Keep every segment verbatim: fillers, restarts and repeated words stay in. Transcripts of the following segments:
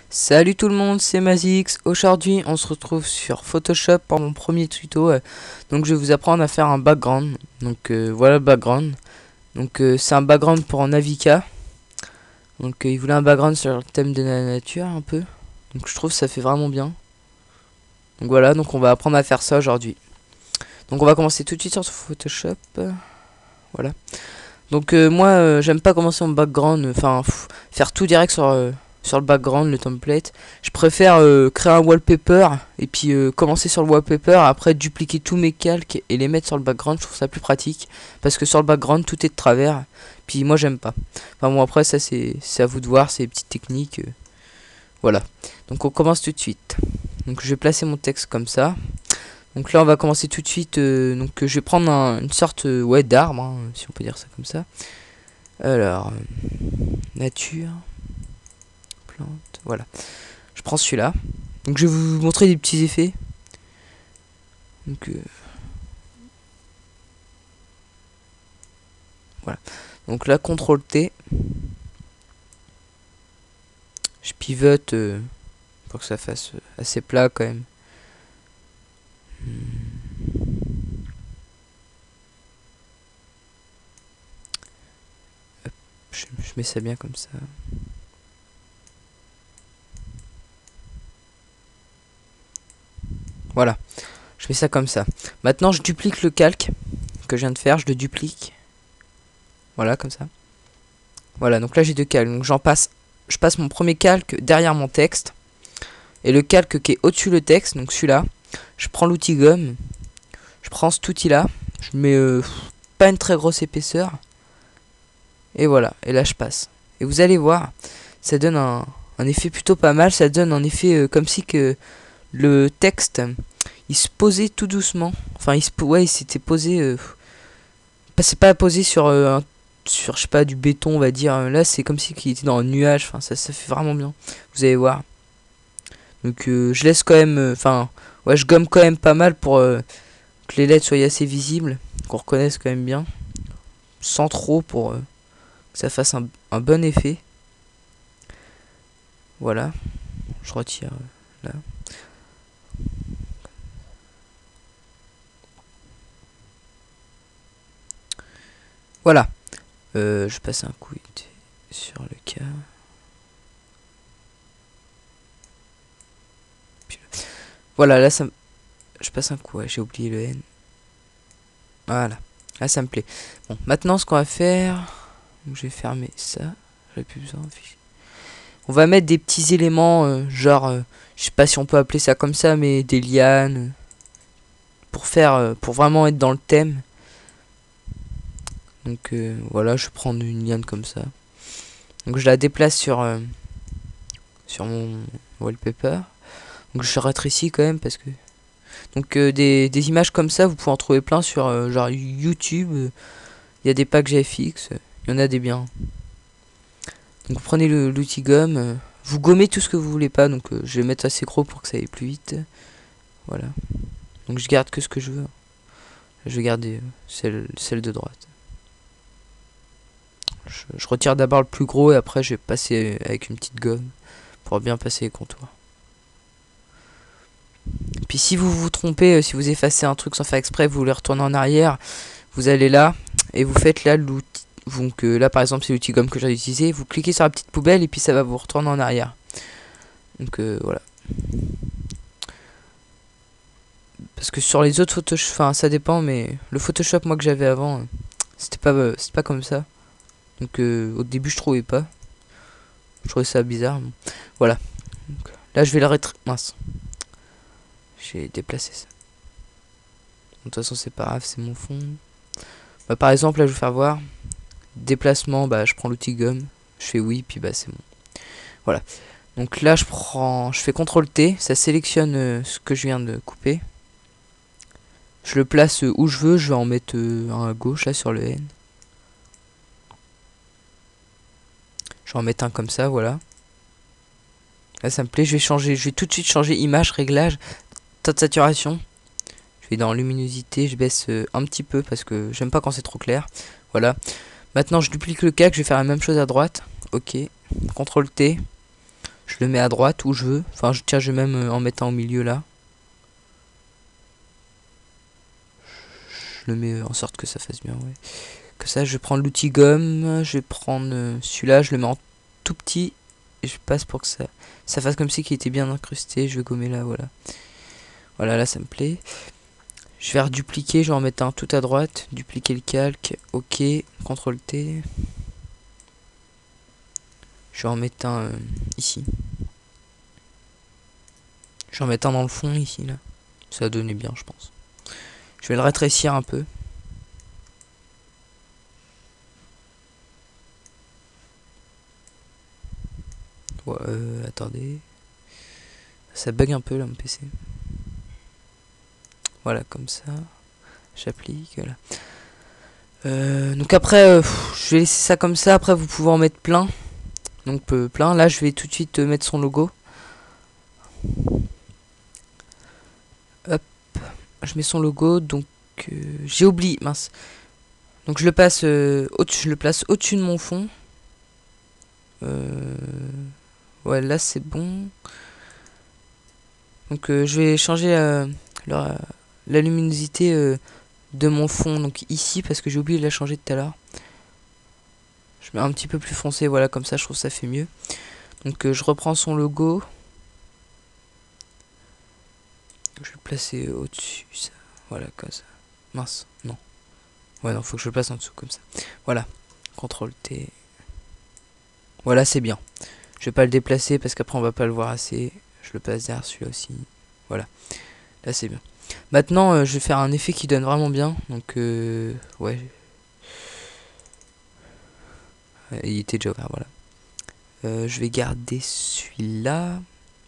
Salut tout le monde, c'est Mazix. Aujourd'hui, on se retrouve sur Photoshop pour mon premier tuto. euh, Donc, je vais vous apprendre à faire un background. Donc, euh, voilà le background. Donc, euh, c'est un background pour Navica. Donc, euh, il voulait un background sur le thème de la nature un peu. Donc, je trouve que ça fait vraiment bien. Donc, voilà, donc on va apprendre à faire ça aujourd'hui. Donc, on va commencer tout de suite sur Photoshop. euh, Voilà. Donc, euh, moi, euh, j'aime pas commencer en background. Enfin, pff, faire tout direct sur. euh, sur le background, le template. Je préfère euh, créer un wallpaper et puis euh, commencer sur le wallpaper, après dupliquer tous mes calques et les mettre sur le background. Je trouve ça plus pratique parce que sur le background tout est de travers. Puis moi j'aime pas. Enfin bon, après ça c'est à vous de voir, c'est des petites techniques. euh, voilà. Donc on commence tout de suite. Donc je vais placer mon texte comme ça. Donc là on va commencer tout de suite. Euh, donc euh, je vais prendre un- une sorte euh, ouais d'arbre, hein, si on peut dire ça comme ça. Alors euh, nature. Plante, voilà. Je prends celui-là. Donc je vais vous montrer des petits effets. Donc euh, voilà. Donc là, contrôle T. Je pivote euh, pour que ça fasse euh, assez plat quand même. Hop, je, je mets ça bien comme ça. Voilà. Je fais ça comme ça. Maintenant, je duplique le calque que je viens de faire. Je le duplique. Voilà, comme ça. Voilà, donc là j'ai deux calques. Donc j'en passe. Je passe mon premier calque derrière mon texte. Et le calque qui est au-dessus le texte, donc celui-là. Je prends l'outil gomme. Je prends cet outil-là. Je mets euh, pas une très grosse épaisseur. Et voilà. Et là je passe. Et vous allez voir, ça donne un, un effet plutôt pas mal. Ça donne un effet euh, comme si que le texte, il se posait tout doucement. Enfin, il se, ouais, il s'était posé. Euh, c'est pas posé sur, euh, un, sur, je sais pas, du béton, on va dire. Là, c'est comme si il était dans un nuage. Enfin, ça, ça fait vraiment bien. Vous allez voir. Donc, euh, je laisse quand même. Enfin, euh, ouais, je gomme quand même pas mal pour euh, que les lettres soient assez visibles, qu'on reconnaisse quand même bien, sans trop pour euh, que ça fasse un, un bon effet. Voilà. Je retire euh, là. Voilà. Euh, je passe un coup sur le cas. Puis, voilà, là ça me... Je passe un coup, ouais, j'ai oublié le N. Voilà. Là ça me plaît. Bon, maintenant ce qu'on va faire... Donc, je vais fermer ça. J'avais plus besoin. On va mettre des petits éléments, euh, genre... Euh, je sais pas si on peut appeler ça comme ça, mais des lianes. Euh, pour faire... Euh, pour vraiment être dans le thème. Donc euh, voilà, je prends une liane comme ça. Donc je la déplace sur... Euh, sur mon wallpaper. Donc je rétrécis quand même parce que... Donc euh, des, des images comme ça, vous pouvez en trouver plein sur euh, genre YouTube. Il euh, y a des packs G F X, il y en a des biens. Donc vous prenez l'outil gomme, euh, vous gommez tout ce que vous voulez pas. Donc euh, je vais mettre assez gros pour que ça aille plus vite. Voilà. Donc je garde que ce que je veux. Je vais garder euh, celle, celle de droite. Je, je retire d'abord le plus gros et après je vais passer avec une petite gomme pour bien passer les contours. Puis si vous vous trompez, euh, si vous effacez un truc sans faire exprès, vous voulez retourner en arrière, vous allez là et vous faites là l'outil. Donc euh, là par exemple c'est l'outil gomme que j'ai utilisé, vous cliquez sur la petite poubelle et puis ça va vous retourner en arrière. Donc euh, voilà. Parce que sur les autres Photoshop, enfin ça dépend, mais le Photoshop moi que j'avais avant, euh, c'était pas, euh, c'était pas comme ça. Donc euh, au début je trouvais pas. Je trouvais ça bizarre. Bon. Voilà. Donc, là je vais le rétrécir. Mince. J'ai déplacé ça. De toute façon c'est pas grave, c'est mon fond. Bah, par exemple là je vais vous faire voir. Déplacement, bah je prends l'outil gomme. Je fais oui, puis bah c'est bon. Voilà. Donc là je prends. Je fais contrôle T. Ça sélectionne euh, ce que je viens de couper. Je le place euh, où je veux. Je vais en mettre euh, un à gauche là sur le N. Je vais en mettre un comme ça, voilà. Là ça me plaît. Je vais changer. Je vais tout de suite changer image, réglage, taux de saturation. Je vais dans luminosité, je baisse euh, un petit peu parce que j'aime pas quand c'est trop clair. Voilà. Maintenant je duplique le calque, je vais faire la même chose à droite. Ok. contrôle T. Je le mets à droite où je veux. Enfin, je, tiens, je vais même euh, en mettre un au milieu là. Je le mets euh, en sorte que ça fasse bien, ouais. Que ça, je vais prendre l'outil gomme. Je vais prendre euh, celui-là, je le mets en tout petit. Et je passe pour que ça, ça fasse comme si qu'il était bien incrusté. Je vais gommer là, voilà. Voilà, là, ça me plaît. Je vais redupliquer, je vais en mettre un tout à droite. Dupliquer le calque. Ok. contrôle T. Je vais en mettre un euh, ici. Je vais en mettre un dans le fond ici, là. Ça va donner bien, je pense. Je vais le rétrécir un peu. Ouais, euh, attendez. Ça bug un peu là, mon P C. Voilà, comme ça. J'applique, voilà. Euh, donc après, euh, je vais laisser ça comme ça. Après, vous pouvez en mettre plein. Donc euh, plein. Là, je vais tout de suite euh, mettre son logo. Hop. Je mets son logo. Donc euh, j'ai oublié, mince. Donc je le passe, euh, au je le place au-dessus de mon fond. Euh, ouais, là c'est bon. Donc euh, je vais changer euh, la, la luminosité euh, de mon fond. Donc ici, parce que j'ai oublié de la changer tout à l'heure. Je mets un petit peu plus foncé, voilà, comme ça je trouve que ça fait mieux. Donc euh, je reprends son logo. Je vais le placer au-dessus, ça. Voilà, comme ça. Mince, non. Ouais, non, faut que je le place en dessous, comme ça. Voilà. contrôle T. Voilà, c'est bien. Je vais pas le déplacer parce qu'après on va pas le voir assez. Je le passe derrière celui-là aussi. Voilà. Là, c'est bien. Maintenant, euh, je vais faire un effet qui donne vraiment bien. Donc, euh, ouais. Il était déjà ouvert, voilà. Euh, je vais garder celui-là.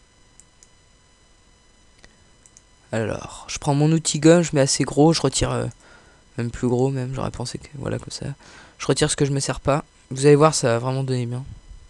Alors, je prends mon outil gomme, je mets assez gros, je retire euh, même plus gros même, j'aurais pensé que voilà comme ça. Je retire ce que je me sers pas. Vous allez voir, ça va vraiment donner bien.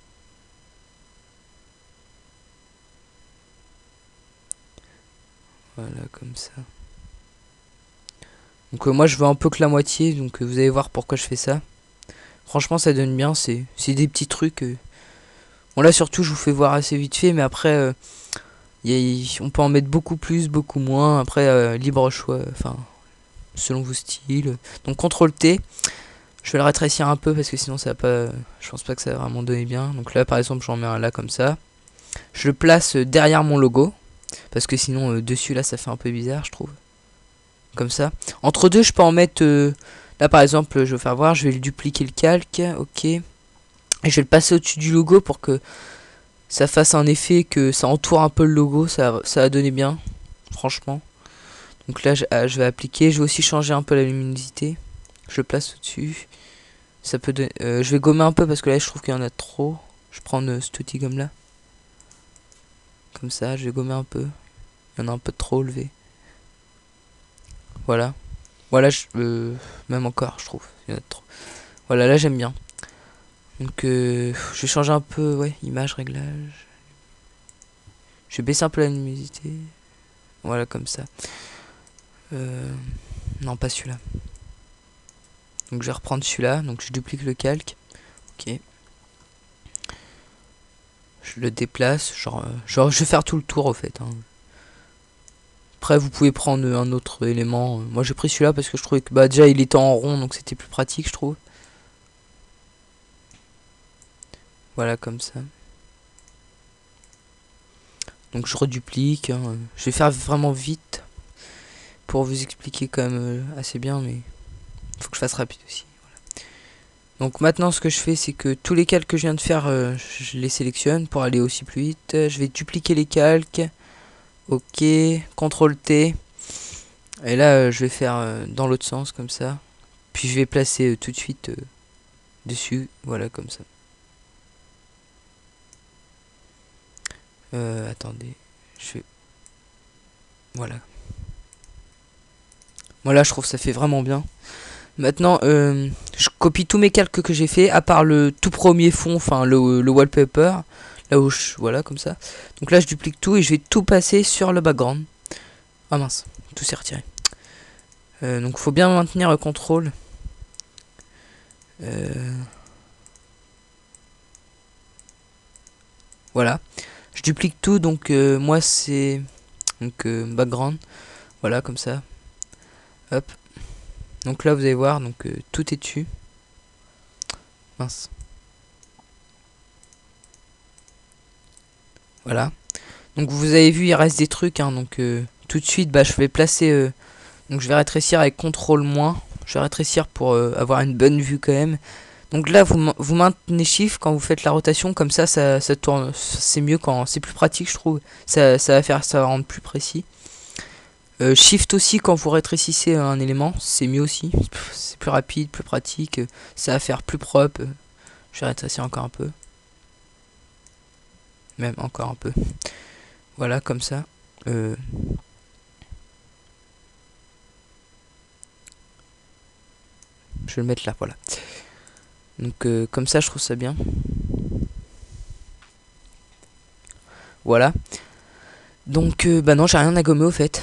Voilà comme ça. Donc euh, moi je veux un peu que la moitié, donc euh, vous allez voir pourquoi je fais ça. Franchement ça donne bien, c'est c'est des petits trucs. Euh. Bon là surtout je vous fais voir assez vite fait, mais après euh, y a, on peut en mettre beaucoup plus, beaucoup moins. Après euh, libre choix, enfin selon vos styles. Donc contrôle T. Je vais le rétrécir un peu parce que sinon ça va pas. Je pense pas que ça va vraiment donner bien. Donc là par exemple j'en mets un là comme ça. Je le place derrière mon logo. Parce que sinon euh, dessus là ça fait un peu bizarre je trouve. Comme ça. Entre deux je peux en mettre. Euh, là par exemple je vais faire voir. Je vais le dupliquer le calque. Ok. Et je vais le passer au-dessus du logo pour que ça fasse un effet que ça entoure un peu le logo. Ça, ça va donner bien. Franchement. Donc là je, ah, je vais appliquer. Je vais aussi changer un peu la luminosité. Je le place au-dessus. Ça peut donner, euh, je vais gommer un peu parce que là je trouve qu'il y en a trop. Je prends euh, ce outil gomme là. Comme ça, je vais gommer un peu. Il y en a un peu trop levé. Voilà. Voilà, je, euh, même encore, je trouve. Il y en a trop. Voilà, là j'aime bien. Donc euh, je vais changer un peu, ouais, image, réglage. Je vais baisser un peu la luminosité. Voilà, comme ça. Euh, non, pas celui-là. Donc je vais reprendre celui-là. Donc je duplique le calque. Ok. Je le déplace. Genre, euh, genre je vais faire tout le tour au fait. Hein. Après vous pouvez prendre un autre élément. Moi j'ai pris celui-là parce que je trouvais que bah déjà il était en rond donc c'était plus pratique je trouve. Voilà comme ça. Donc je reduplique. Hein. Je vais faire vraiment vite pour vous expliquer quand même euh, assez bien mais il faut que je fasse rapide aussi. Voilà. Donc maintenant ce que je fais c'est que tous les calques que je viens de faire euh, je les sélectionne pour aller aussi plus vite. Je vais dupliquer les calques. Ok. contrôle T. Et là euh, je vais faire euh, dans l'autre sens comme ça. Puis je vais placer euh, tout de suite euh, dessus. Voilà comme ça. Euh, attendez. Je vais... Voilà. Voilà, je trouve que ça fait vraiment bien. Maintenant, euh, je copie tous mes calques que j'ai fait, à part le tout premier fond, enfin le, le wallpaper. Là où je... Voilà, comme ça. Donc là, je duplique tout et je vais tout passer sur le background. Ah mince, tout s'est retiré. Euh, donc, faut bien maintenir le contrôle. Euh... Voilà. Je duplique tout, donc euh, moi c'est donc euh, background, voilà comme ça. Hop. Donc là vous allez voir, donc euh, tout est dessus. Mince. Voilà. Donc vous avez vu, il reste des trucs, hein, donc euh, tout de suite, bah je vais placer, euh, donc je vais rétrécir avec contrôle moins. Je vais rétrécir pour euh, avoir une bonne vue quand même. Donc là vous, vous maintenez shift quand vous faites la rotation, comme ça ça, ça tourne, c'est mieux quand c'est plus pratique je trouve. Ça, ça va faire, ça va rendre plus précis. Euh, shift aussi quand vous rétrécissez un élément, c'est mieux aussi. C'est plus rapide, plus pratique, ça va faire plus propre. Je vais rétrécir encore un peu. Même encore un peu. Voilà comme ça. Euh, je vais le mettre là, voilà. Donc euh, comme ça je trouve ça bien. Voilà. Donc euh, bah non, j'ai rien à gommer au fait.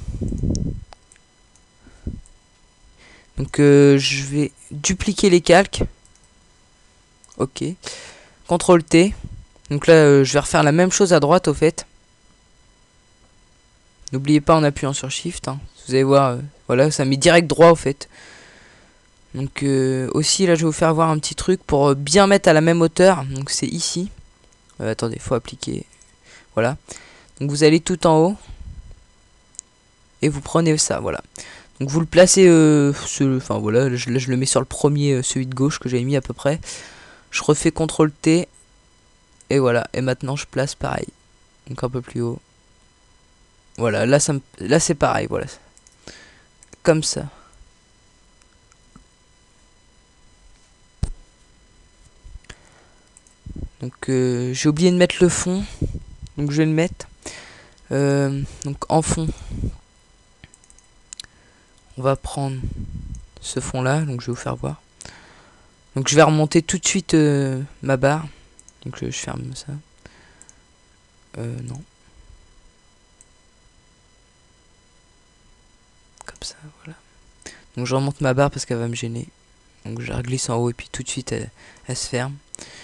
Donc euh, je vais dupliquer les calques. Ok. contrôle T. Donc là euh, je vais refaire la même chose à droite au fait. N'oubliez pas en appuyant sur Shift. Hein. Vous allez voir, euh, voilà, ça met direct droit au fait. Donc euh, aussi là je vais vous faire voir un petit truc pour euh, bien mettre à la même hauteur. Donc c'est ici. Euh, attendez, faut appliquer. Voilà. Donc vous allez tout en haut. Et vous prenez ça, voilà. Donc vous le placez, euh, ce, enfin voilà, je, là, je le mets sur le premier, euh, celui de gauche que j'avais mis à peu près. Je refais contrôle T. Et voilà, et maintenant je place pareil. Donc un peu plus haut. Voilà, là, ça me, là c'est pareil, voilà. Comme ça. Donc euh, j'ai oublié de mettre le fond. Donc je vais le mettre. Euh, donc en fond. On va prendre ce fond là, donc je vais vous faire voir. Donc je vais remonter tout de suite euh, ma barre. Donc je, je ferme ça. Euh, non. Comme ça, voilà. Donc je remonte ma barre parce qu'elle va me gêner. Donc je la glisse en haut et puis tout de suite elle, elle se ferme.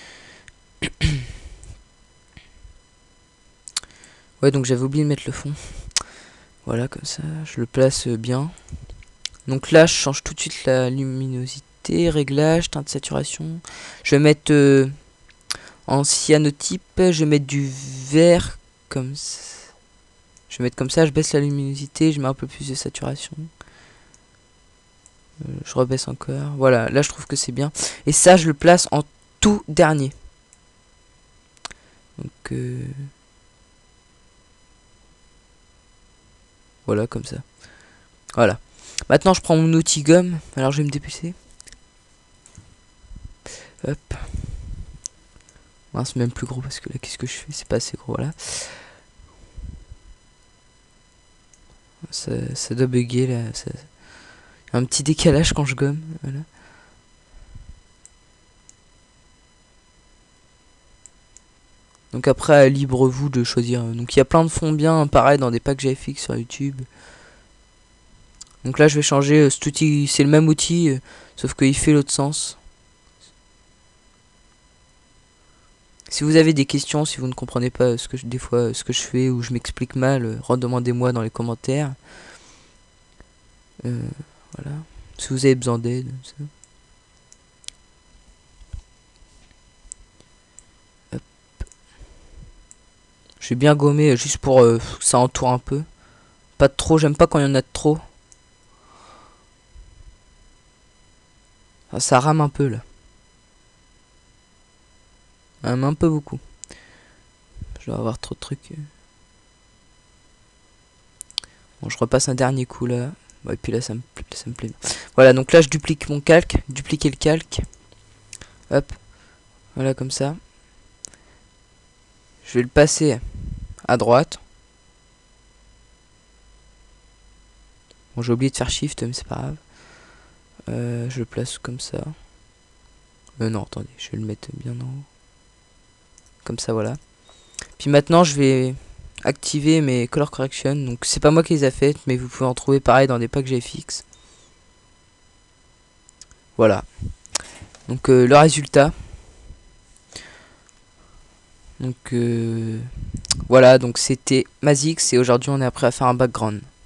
Ouais, donc j'avais oublié de mettre le fond. Voilà, comme ça, je le place bien. Donc là, je change tout de suite la luminosité, réglage, teinte de saturation. Je vais mettre euh, en cyanotype, je vais mettre du vert comme ça. Je vais mettre comme ça, je baisse la luminosité, je mets un peu plus de saturation. Euh, je rebaisse encore. Voilà, là je trouve que c'est bien. Et ça, je le place en tout dernier. Donc euh... voilà, comme ça. Voilà. Maintenant, je prends mon outil gomme. Alors, je vais me dépecer. Hop. Ah, c'est même plus gros parce que là, qu'est-ce que je fais? C'est pas assez gros, voilà. Ça, ça doit bugger là. Ça... un petit décalage quand je gomme. Voilà. Donc après, libre vous de choisir. Donc il y a plein de fonds bien, pareil, dans des packs G F X sur YouTube. Donc là, je vais changer euh, cet outil. C'est le même outil, euh, sauf qu'il fait l'autre sens. Si vous avez des questions, si vous ne comprenez pas ce que je, des fois ce que je fais ou je m'explique mal, euh, redemandez-moi dans les commentaires. Euh, voilà. Si vous avez besoin d'aide. Je vais bien gommer juste pour euh, que ça entoure un peu. Pas de trop, j'aime pas quand il y en a de trop. Ah, ça rame un peu là. Même un peu beaucoup. Je dois avoir trop de trucs. Bon, je repasse un dernier coup là. Bon, et puis là, ça me, ça me plaît. Voilà, donc là, je duplique mon calque. Dupliquer le calque. Hop. Voilà, comme ça. Je vais le passer à droite. Bon, j'ai oublié de faire shift, mais c'est pas grave. Euh, je le place comme ça. Euh, non, attendez, je vais le mettre bien en haut. Comme ça, voilà. Puis maintenant, je vais activer mes color correction. Donc, c'est pas moi qui les a faites, mais vous pouvez en trouver pareil dans des packs G F X. Voilà. Donc, euh, le résultat. Donc, euh, voilà, donc c'était Mazix et aujourd'hui on est prêt à faire un background.